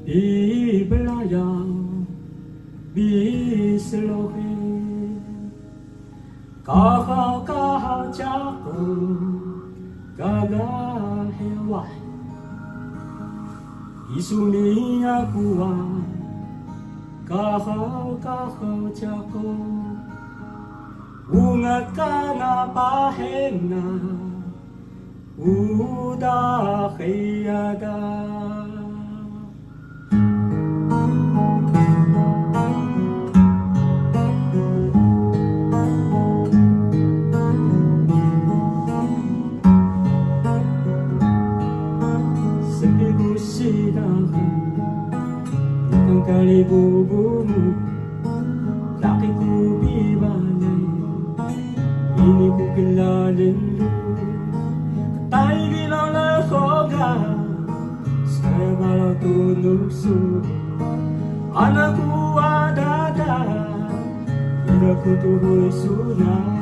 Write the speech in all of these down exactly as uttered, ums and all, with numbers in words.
di belayar di selohe kahau kahau jago gagah hewan isuni akuan kahau kahau jago ungat ka na pahena udah khiada kali bubumu laki ku bibalay ini ku kilalin lu tay bilang lakoga saya malah tunuk su anakku adada tidak ku tubuh sunah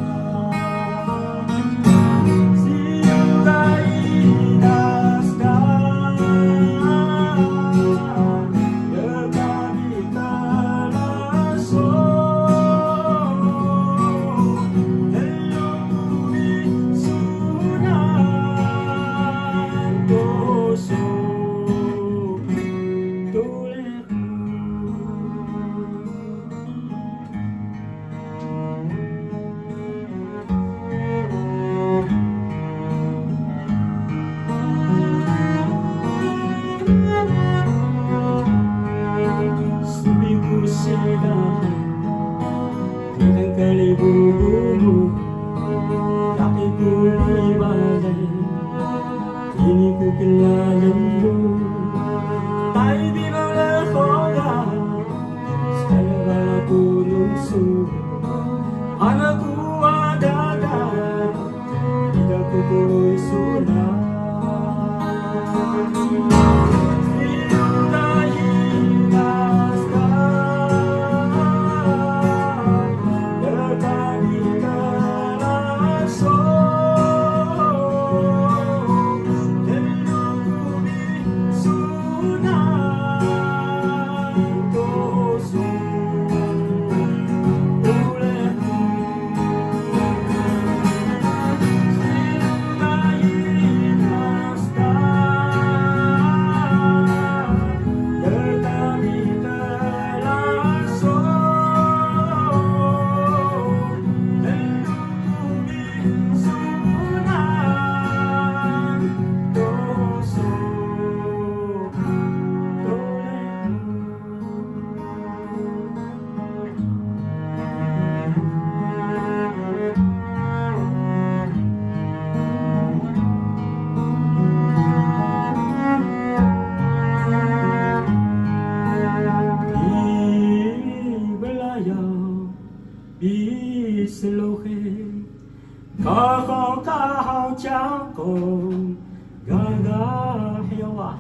dengan kali bubumu laki ku ibalay ini ku kilalin lu tay bilang lakoga saya malah tunuk su anakku adada tidak ku tuloy sunah di selohe kahau kahau jago gagah hewan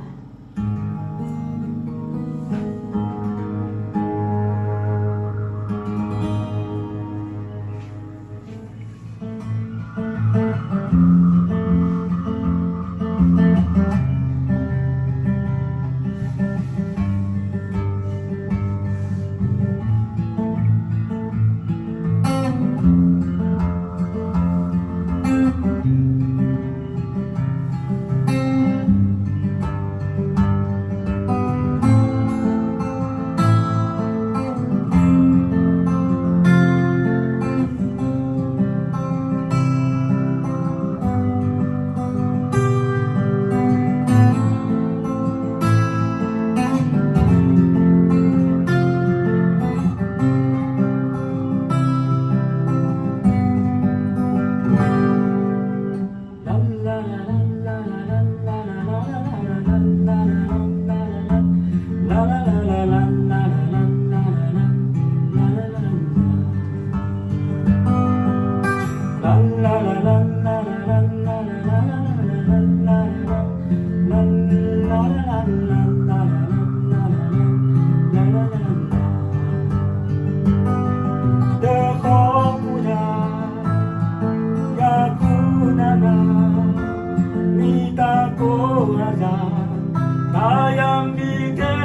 Tayang di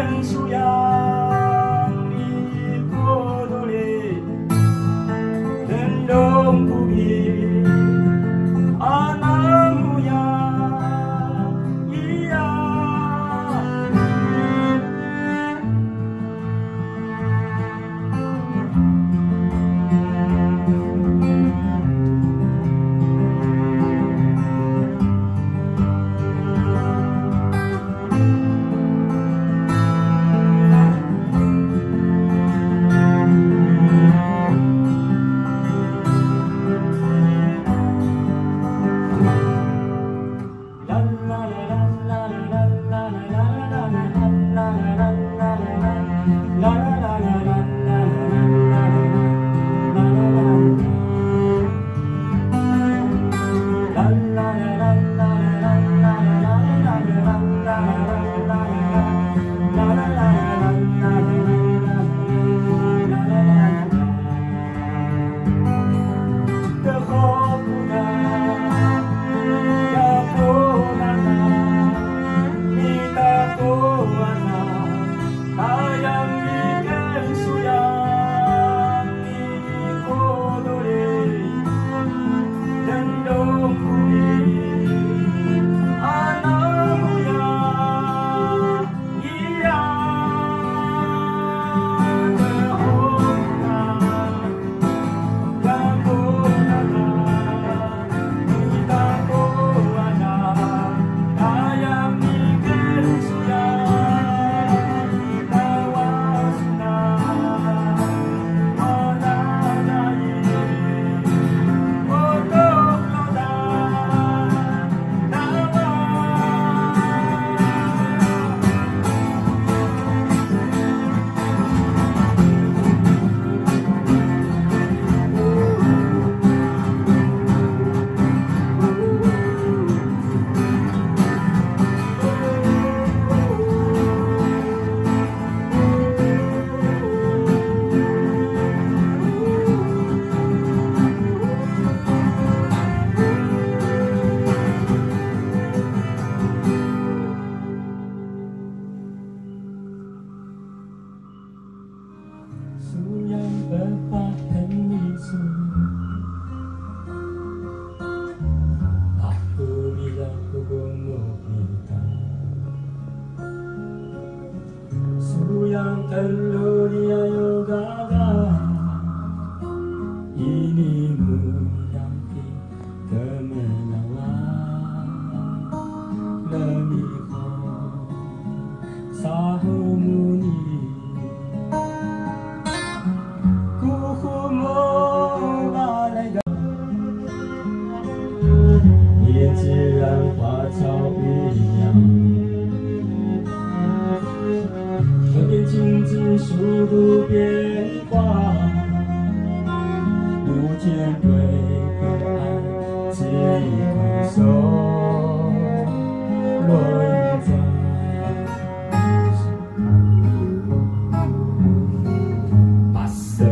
yang terlalu yoga ini menanti kemenawan lemiko sahumuni kuhumo balai的也自然花草一样河边静止速度变化无间对河岸恣意宽松落英在把手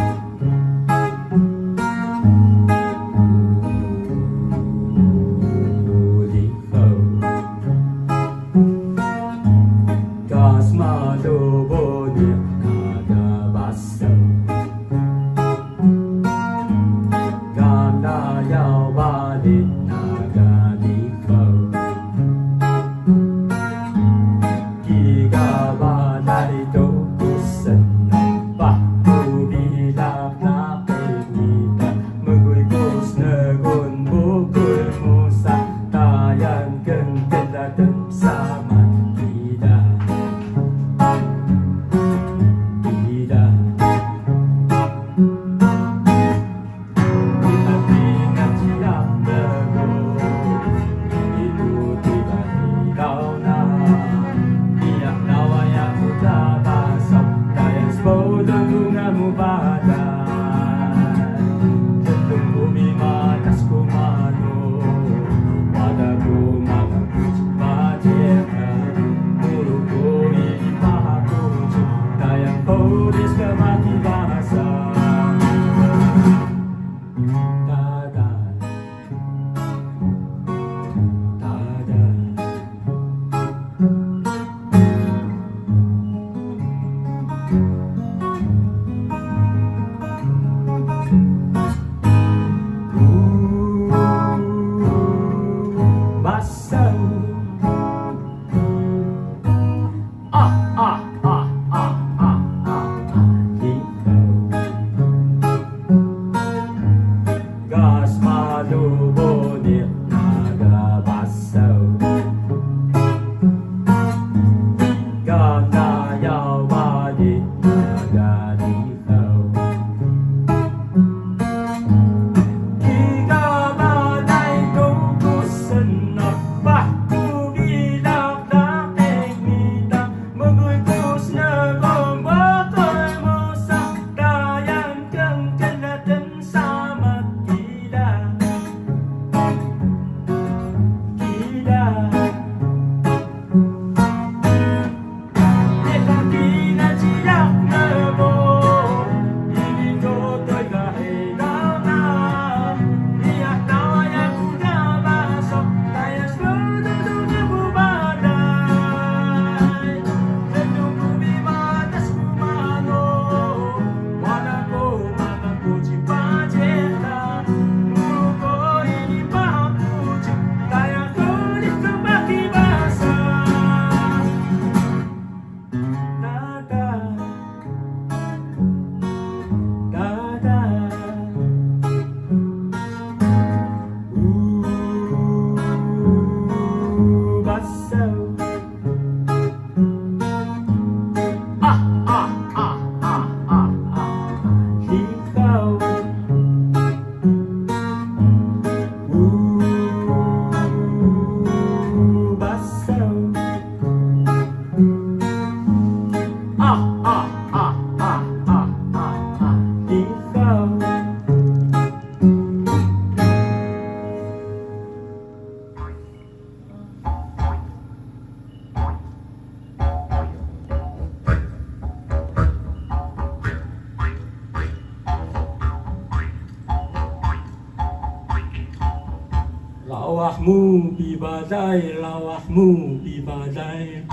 lawahmu bibadai, lawahmu bibadai.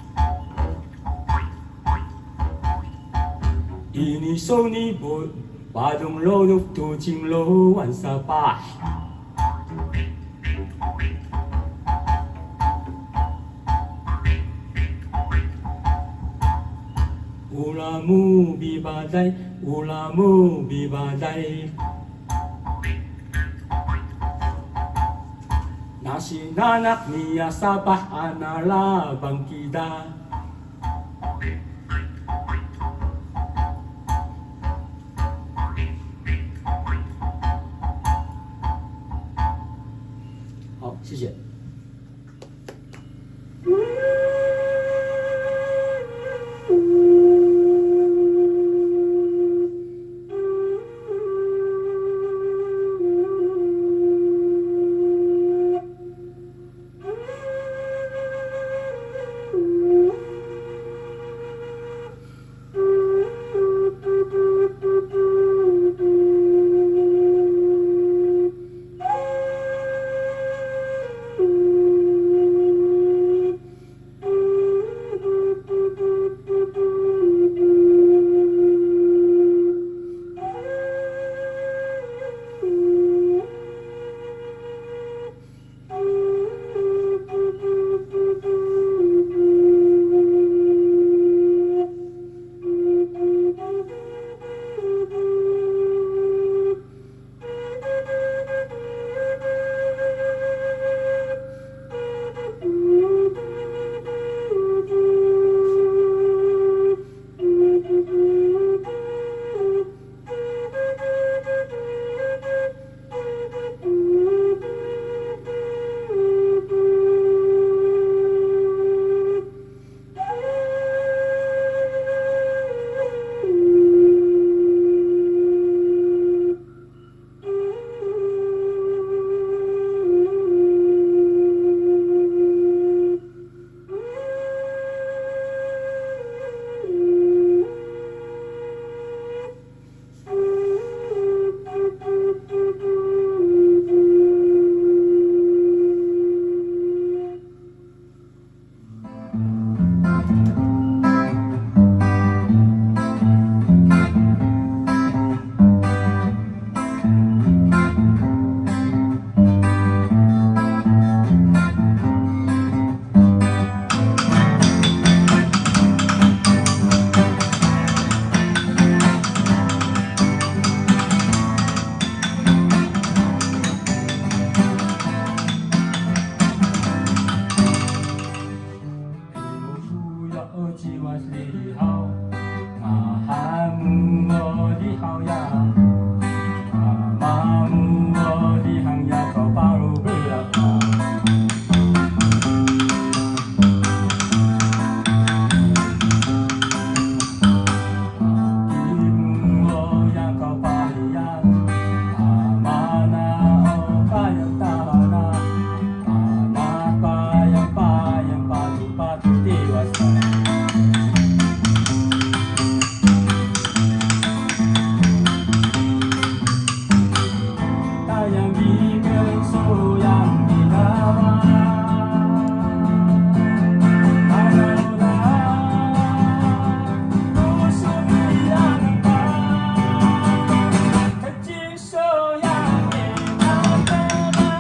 Ini soni bot, padong lolok to jinglo wan sa pa. ulamu bibadai, ulamu bibadai. Nasi nanak niya sabah anala bangkida. 好，谢谢。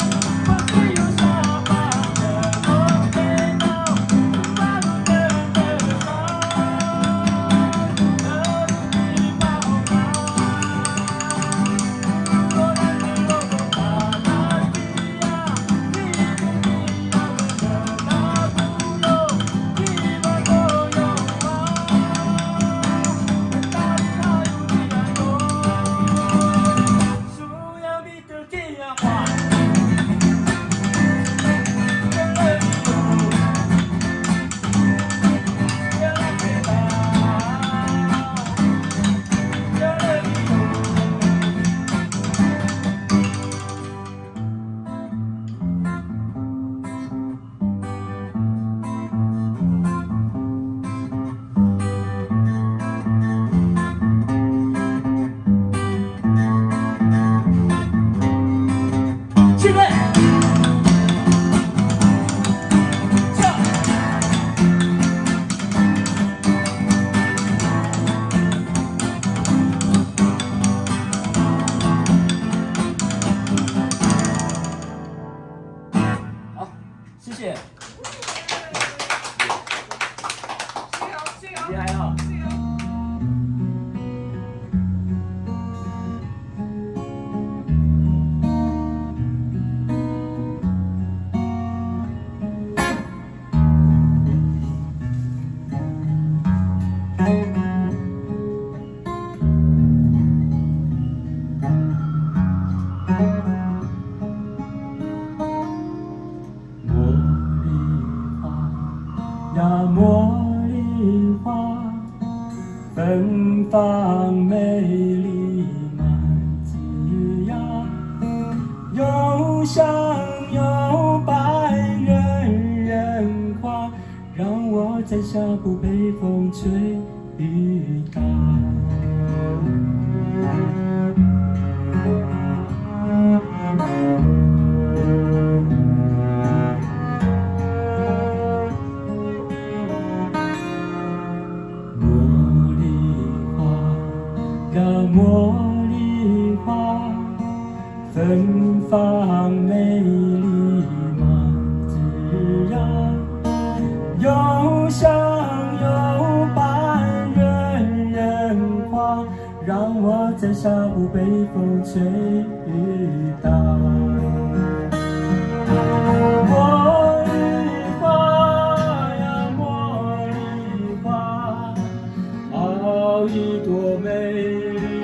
Bye. 茉莉花，芬芳美丽满枝桠，又香又白人人花，让我摘下不被风吹雨打。茉莉花，芬芳美丽满枝桠，又香又白人人花，让我摘下不被风吹雨打。茉莉花呀，茉莉花，好一朵美。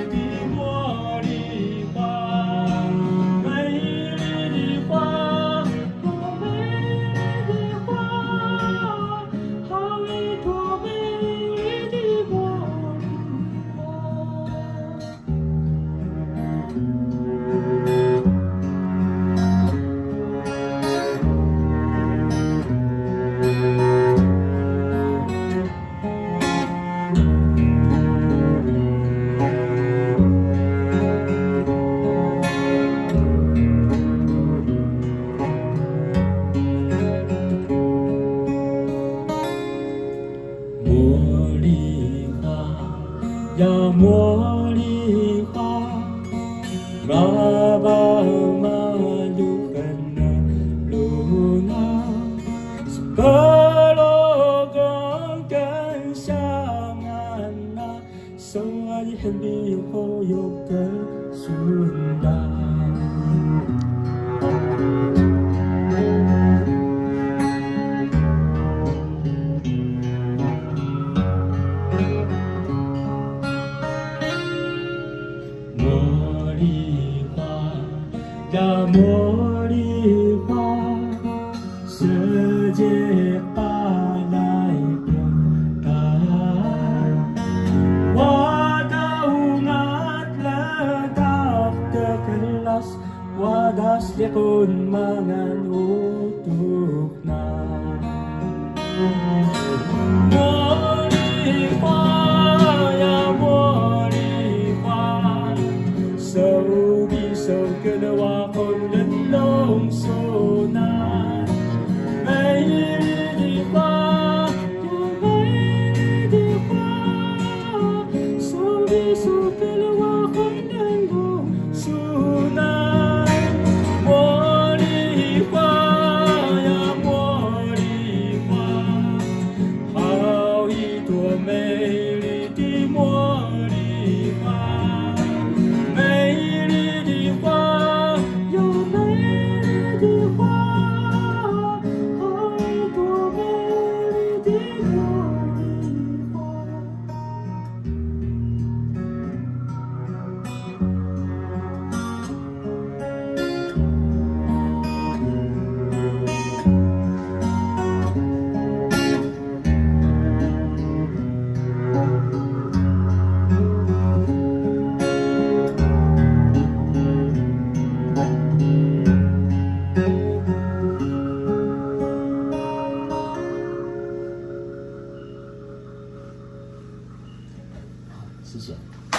Ya茉莉花 Berapa malukan luna Sebelum kensangan Soal hendak hoyok tersunda Ya茉莉花，世界把来表达。Wadah letak kelas, wadah sekun mangan utuk na.茉莉花呀，茉莉花，手比手跟着我。 龙苏南，美丽的花，有美丽的花，手里手给了我很能龙苏南。茉莉花呀，茉莉花，好一朵美丽的茉莉花，美丽的花。 谢谢。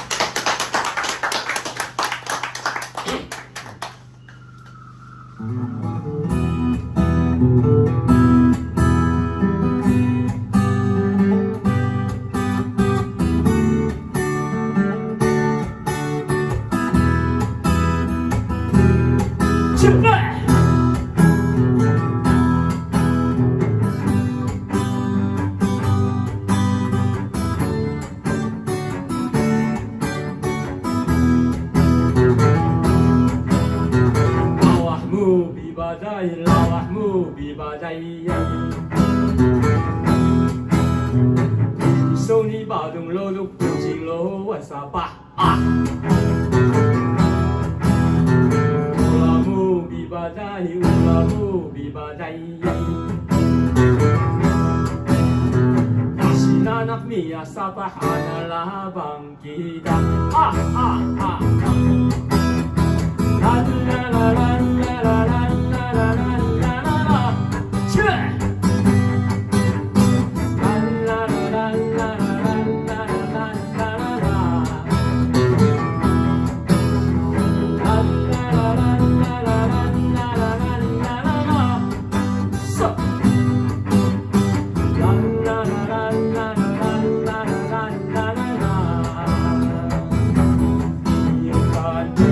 吃饭。 badai lawahmu bi badai手里把东楼都不进楼晚上八啊乌拉木比badai乌拉木比badai anak mia sa pahanalabang kita. Ah, ah, ah, ah. La la la la la la la la la la la la la. Che. La la la la la la la la la la. La la la la la la la la la la la. So. La la la la la la la la la la la. Yung kadi.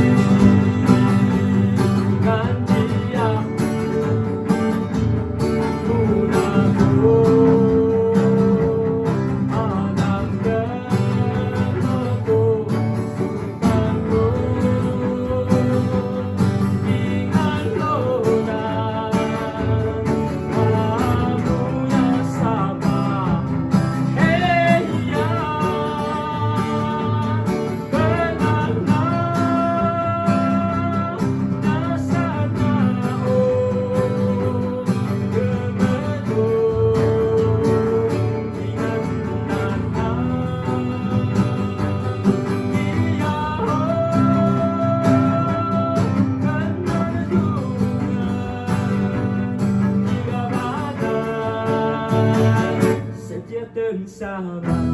Setiap sahabat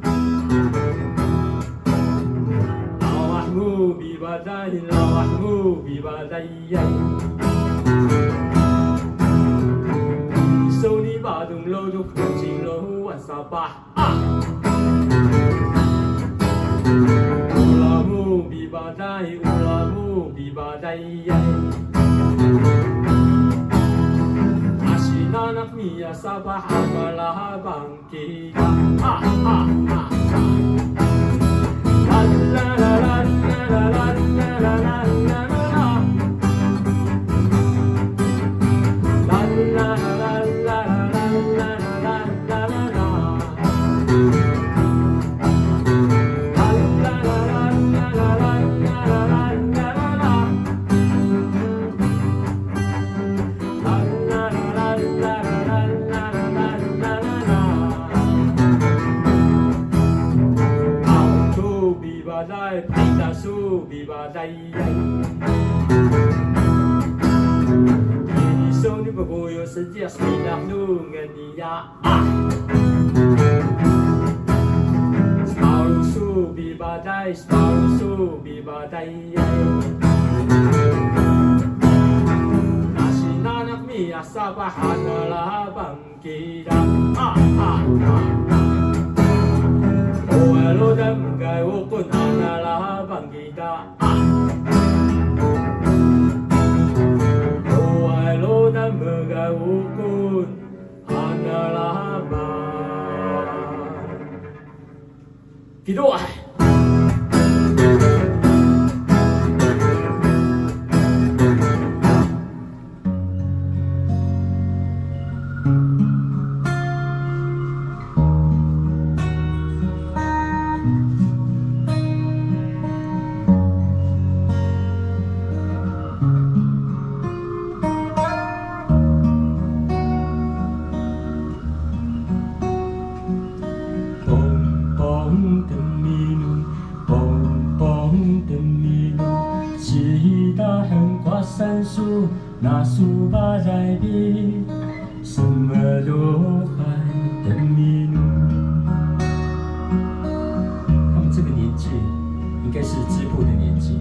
lawahmu bibadai lawahmu bibadai Sony badung loduk kucing lohu wasabah ah Ulamu bibadai ulamu bibadai Anak mia sabah amalabang kita. Ah ah ah. La la la la la la la la la la la la. La la la la la la la la la la la. La la la la la la la la la la la. Kita su bibadai Ini soni bergoyo sejak seminar nungan dia Separuh su bibadai separuh su bibadai Nasi nanak mia sabah hanalabang kita Ah ah ah Oh hello dan gay ukun hanalabang kita ah. Oh hello dan gay ukun hanalabang kita ah.那苏巴在比什么都还的迷路。他们这个年纪应该是织布的年纪。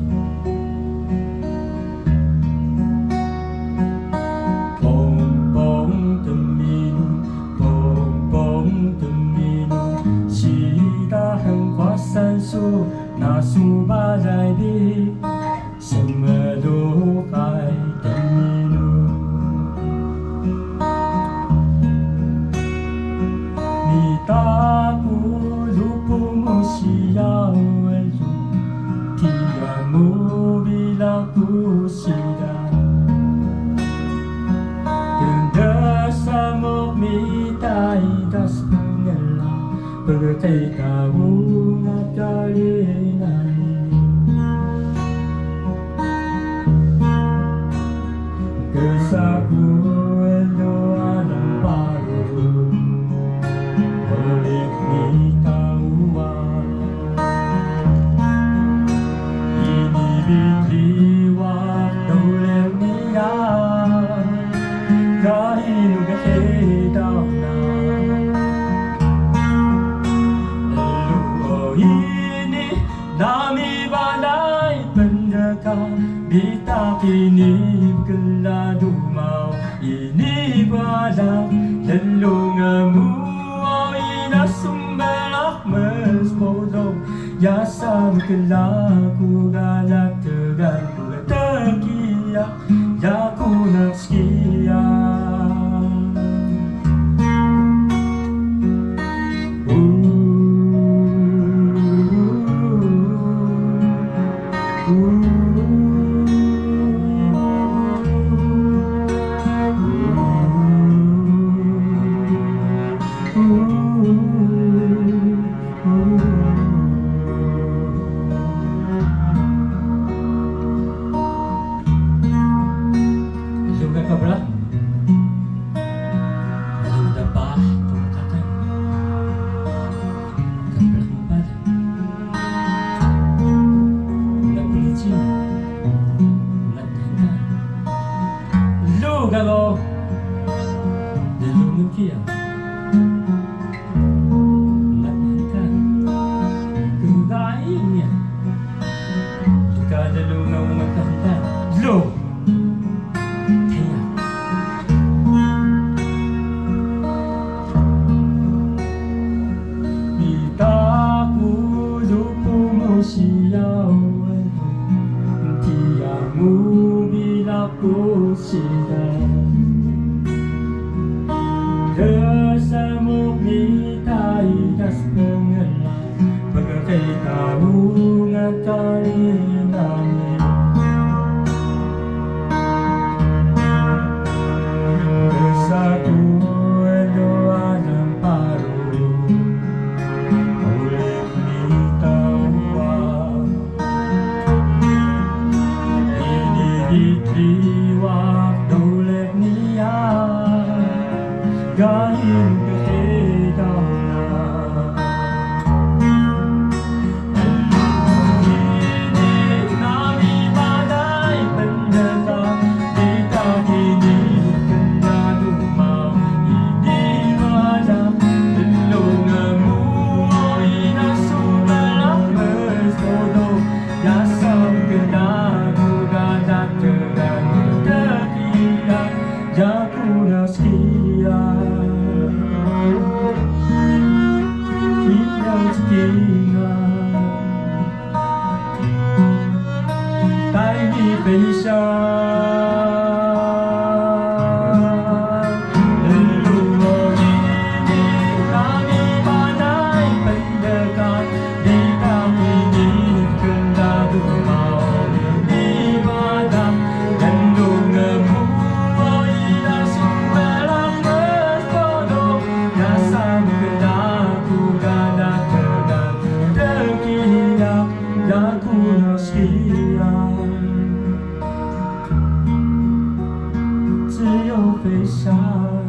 蹦蹦的迷路，蹦蹦的迷路，西大横跨三苏，那苏巴在比什么都还。Pagkatay tawo na talinay Kesaku endo alam paru Oleh Yasa berkelaku galak tegan pula terkiak Yaku nak sekian Galo Delungan kia Ngatkan Kendainya Jika delungan ngatkan Lo Tia Bita ku lupu mo siyaw Tiamu bila ku siyaw Kesamuk ni taidas pengelah Berkai tahu ngatari nami Bersatu doa dan paru Oleh ni tawa Ini diterima oleh niat Gahin beredana Ini nami badai pendekar Kita kini kena dumau Ini wajah telungamu Ina subalah bersodoh Yasam kena gajah tegan terkiak Jaku naskian带你飞翔，人如我一定让你把爱分得开，你到你你更大的毛，你把它人如我木我一样心的浪漫波动，呀三个大不干的特干的基呀呀古老西呀。自由飞翔，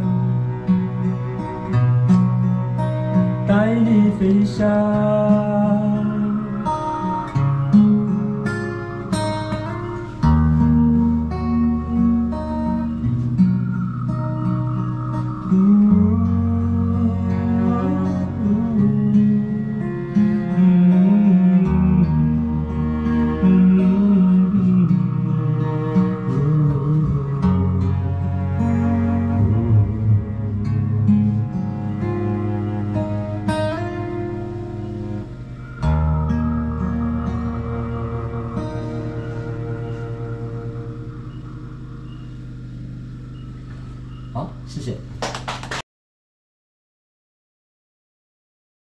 带你飞翔。